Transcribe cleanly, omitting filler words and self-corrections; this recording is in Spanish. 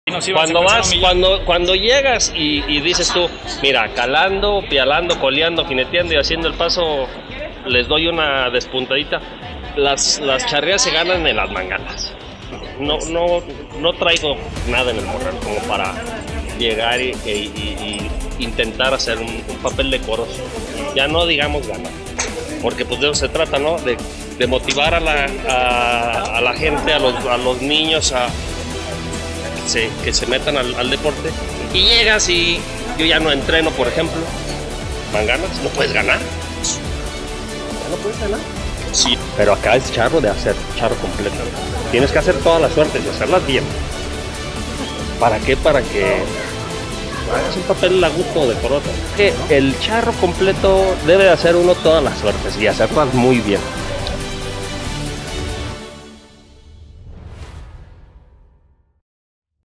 Cuando llegas y dices tú, mira, calando, pialando, coleando, jineteando y haciendo el paso, les doy una despuntadita, las charreas se ganan en las manganas. No traigo nada en el morral como para llegar y intentar hacer un papel decoroso. Ya no digamos ganar, porque pues de eso se trata, ¿no? De motivar a la gente, a los niños que se metan al deporte. Y llegas y yo ya no entreno, por ejemplo, manganas, no puedes ganar. Ya no puedes ganar. Sí, pero acá es charro de hacer, charro completo. Tienes que hacer todas las suertes y hacerlas bien. ¿Para qué? Para que hagas un papel a gusto de decoroso. Que el charro completo debe de hacer uno todas las suertes y hacerlas muy bien.